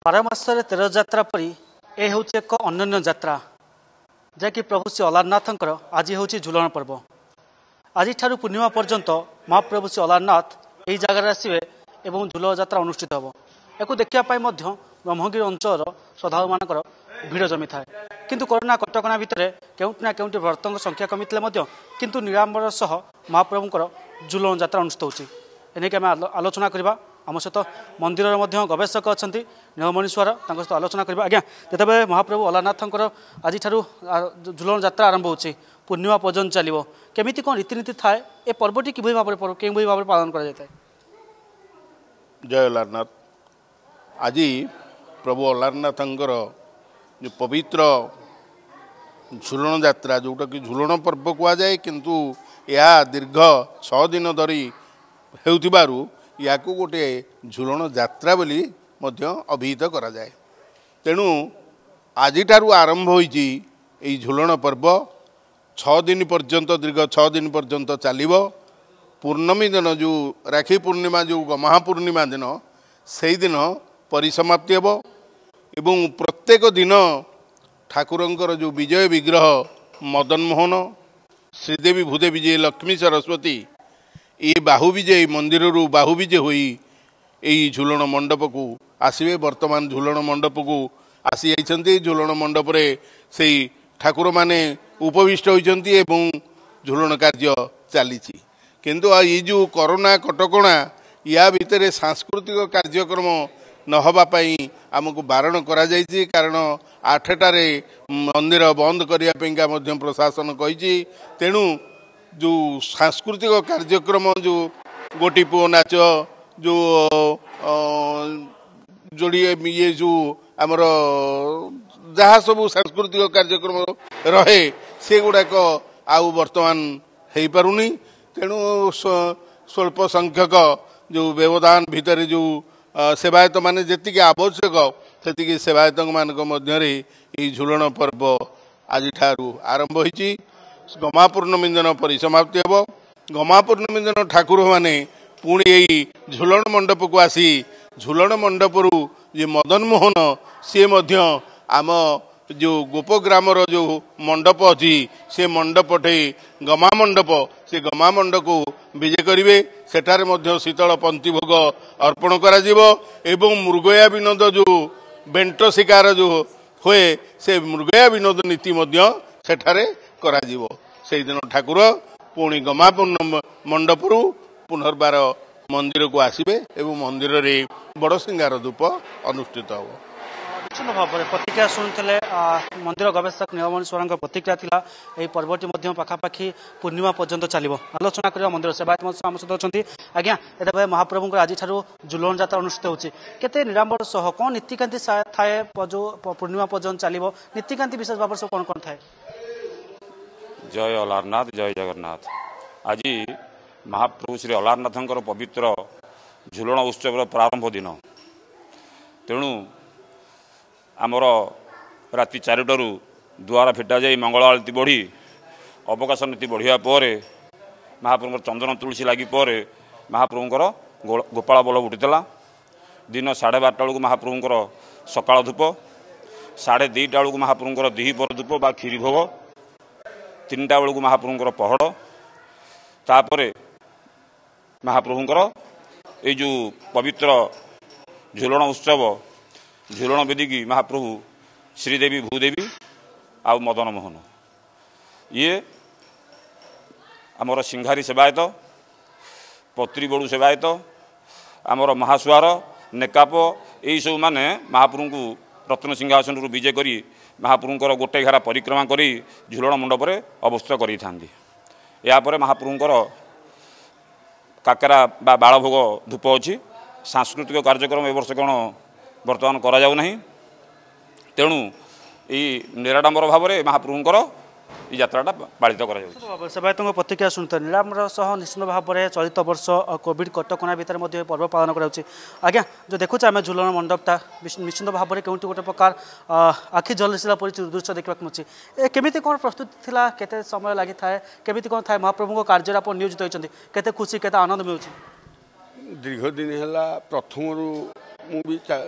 बारमासरे 13 जात्रा परी ए हूँ एक अन्य जात्रा जहाँकि प्रभु श्री अलारनाथंकर आज हूँ झुलन पर्व। आज पूर्णिमा पर्यंत महाप्रभु श्री अलारनाथ यही जगार आसवे और झुलन जात्रा अनुष्ठित हम। या देखापी ब्रह्मगिरी अंचल श्रद्धालु मान भिड़ जमी थाए किंतु कोरोना कटकणा भितर केउना केउटी भक्तों संख्या कमी किंतु निरांबर सह महाप्रभुंकर झुलन जात्रा अनुष्ठित होची। एनेक आम आलोचना करबा। आम सहित मंदिर गवेषक अच्छा नीलमणीश्वर सहित आलोचना करबा। आज्ञा जिते महाप्रभु अलारनाथंकर आज झुलन जात्रा आरंभ होची पूर्णिमा पर्यंत चलो केमिति कौन रीतिनीति थाए ए पर्वटी कि भाव भाव पालन कर जाए। जय अलारनाथ। आज प्रभु अलारनाथंकर जो पवित्र झुलन जात्रा जोटा कि झुलन पर्व कहुए किंतु यह दीर्घ 6 दिन धरी हेउथिबारु या गोटे झुलन जात्रा बोली अभिहित करा जाए। तेणु आज आरंभ होइछि एई झुलन पर्व 6 दिन पर्यंत दीर्घ 6 दिन पर्यंत चलिबो। पूर्णमी दिन जो राखी पूर्णिमा जो महापूर्णिमा दिन से दिन परिसमाप्ति हेबो एवं प्रत्येक दिन ठाकुरंकर जो विजय विग्रह मदन मोहन श्रीदेवी भूदेवी जे लक्ष्मी सरस्वती ये बाहु विजय मंदिर बाहु विजय हुई यही झुलन मंडप को आसवे। वर्तमान झुलन मंडप को आसी जाइछन्ति। झुलन मंडप रे से ठाकुर माने उपविष्ट होइछन्ति एवं झुलन कार्य चली। किंतु ये जो कोरोना कटकणा या भितर सांस्कृतिक कार्यक्रम नहबा पाई आमको बारण करा जाइछि। कारण 8टारे मंदिर बंद करिया पेंका मध्य प्रशासन कहिछि। तेणु जो सांस्कृतिक कार्यक्रम जो गोटीपुओ नाच जो जोड़ी ये जो आमर जहाँ सब सांस्कृतिक कार्यक्रम रहे से गुड़ाक आउ वर्तमान हो पारुनी। तेणु स्वल्प संख्यक जो व्यवधान भितर जो सेवायत माने जेतिकी आवश्यक सेतिकी सेवायत मानक मध्यरे ई झुलन पर्व आज ठारू आरंभ होइछि। गमापूर्णमी दिन परिसमाप्ति हेब। गमापूर्णमी दिन ठाकुर माने पुणी यही झुलन मंडप को आसी झुलन मंडपरू जे मदन मोहन सी मध्य आम जो गोपग्रामर जो मंडप अच्छी से मंडप ठे गमा मंडप से गमा मंडप को विजय करेंगे। सेठारे मध्य शीतल पंक्ति भोग अर्पण करा जीवो एवं मृगया विनोद जो बेंट शिकार जो हुए से मृगया विनोद नीति मध्य सेठारे करा जीवो। से दिन ठाकुर पुणी गमापूर्ण मंडपरू पुनर्बार मंदिर को आसबे एवं मंदिर रे बड़ सिंगार धूप अनुष्ठित हो। निश्चित भाव में प्रतिक्रिया शुणुले मंदिर गवेषक नीलमणीश्वर प्रतिक्रिया थिला। यही पर्वटी पाखापाखि पूर्णिमा पर्यंत चलो आलोचना करबा। मंदिर सेवायत आम सहित अच्छा। आज्ञा ये महाप्रभुंर आज झुलन जात्रा अनुष्ठित होची केते निरांबर सह कौन नीतिकांति थाए जो पूर्णिमा पर्यंत चलो नीतिकांति विशेष भाव सब कौन कौन थाए। जय अलारनाथ जय जगन्नाथ। आज महाप्रभु श्री अलारनाथंकर पवित्र झुलन उत्सव प्रारंभ दिन। तेणु आमर राति 4टारू द्वार फिटा जाई मंगल आरती बढ़ी अवकाश नीति बढ़िया पर महाप्रभुंकर चंदन तुलसी लगी पर महाप्रभुंकर गोपाल बल उठीला। दिन 12:30 बेलू महाप्रभुंकर सकाळ धूप 2:30 बेलू महाप्रभुंकर दिहीपर धूप बा खीरी भोग 3टा बेलू महाप्रभुंकर पहड़ तापर महाप्रभुंकर ये जो पवित्र झुलन उत्सव झुलन वेदी की महाप्रभु श्रीदेवी भूदेवी आउ मदन मोहन ये आमर सिंघारी सेवायत पत्री बड़ू सेवायत आमर महासुआर नेकाप यही सब माने महाप्रभु को रत्न सिंहासन विजय करी महाप्रभुंकर गोटे घेरा परिक्रमा करी झुलन मंडप रे अवस्थित करी थांदी। यापर महाप्रभुंकर काकरा बा बालभोग धूप अच्छी। सांस्कृतिक कार्यक्रम ए वर्ष कौन बर्तमान करा जाउ नहीं। तेणु ये निराडंबर भाव में महाप्रभुंकर ये यात्राटा पालित करा। सेवायत प्रतिक्रिया शुणुते निराडंबर सह निश्चित भाव में चलित वर्ष कोविड कटकणा भितर पर्व पालन कर। आज्ञा जो देखुचे आम झुलन मंडपटा निश्चित भाव में कौटी गोटे प्रकार आखि जलसिला परी दृश्य देखा मिलूँ। केमिति कौन प्रस्तुति थिला केते समय लगी थाए केमिति कौन थाए महाप्रभु कार्य आप नियोजित होती केते खुशी केते आनंद मिलूँ। दीर्घ दिन है प्रथम भी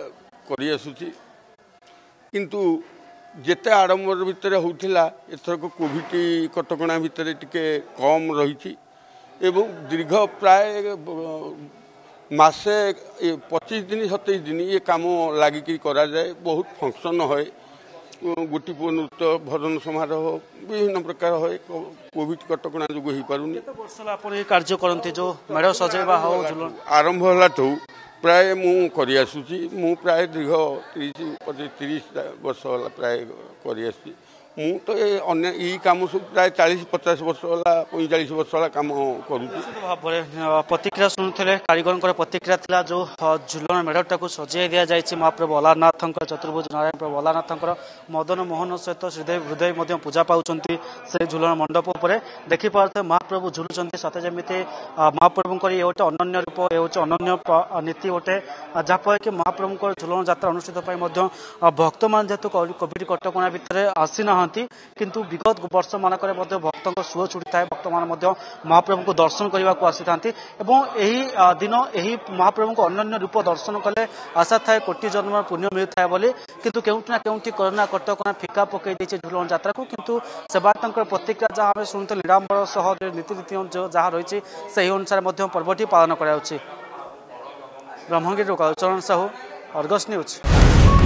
करी आसुची किंतु जेते आडंबर भितर होउथिला एथरक कोविड कटकणा भितर टिके कम रही एवं दीर्घ प्राय मासे 25 दिन 27 दिन ये काम लगिक करा जाए बहुत फंक्शन है गोटीपुओ नृत्य भजन समारोह विभिन्न प्रकार है कोविड कटकणा जो हो पारुनी कार्य करते जो मेढ़ सजेवा हो झुलन आरंभ है प्राय मु करी आसुची मु प्राय दीर्घ 30 वर्ष प्राय करी आसुची मु तो अन्य कम सब प्राय 40-50 वर्ष है 45 वर्ष है कम करुँच भाव प्रतिक्रिया शुणुले कारीगर प्रतिक्रिया थिला जो झुलन मेढ़टा को सजाई दि जाए महाप्रभु अलारनाथ चतुर्भुज नारायण प्रभु अलारनाथ मदन मोहन सहित श्रीदेव हृदय पूजा पाँच से झुलन मंडप उपर देखिपे महाप्रभु झुलुंट सते जमी महाप्रभुं ये गोटे अनन्य रूप ये हूँ अनन्य नीति गोटे जहाँफल कि महाप्रभु झुलन यात्रा अनुष्ठित भक्त मान जेहेतु कोविड कटकणा भितर आसी ना किंतु विगत वर्ष मानक भक्त सुओ छुटी था भक्त मान महाप्रभु को दर्शन करने को आसी था दिन यही महाप्रभु को अनन्य रूप दर्शन कले आशा थाए कोटि जन्म पुण्य मिलता है बोली किंतु केउठी ना केउठी कोरोना कटकणा फिका पकई देछि झुलन यात्रा को किंतु सेवायतंकर प्रतिक्रिया जहाँ आम शुणुते निरांबर सह नीतिरीति जहाँ रही से अनुसार पर्वटी पालन कर ब्रह्मगिरी कालचरण साहू अर्गस न्यूज।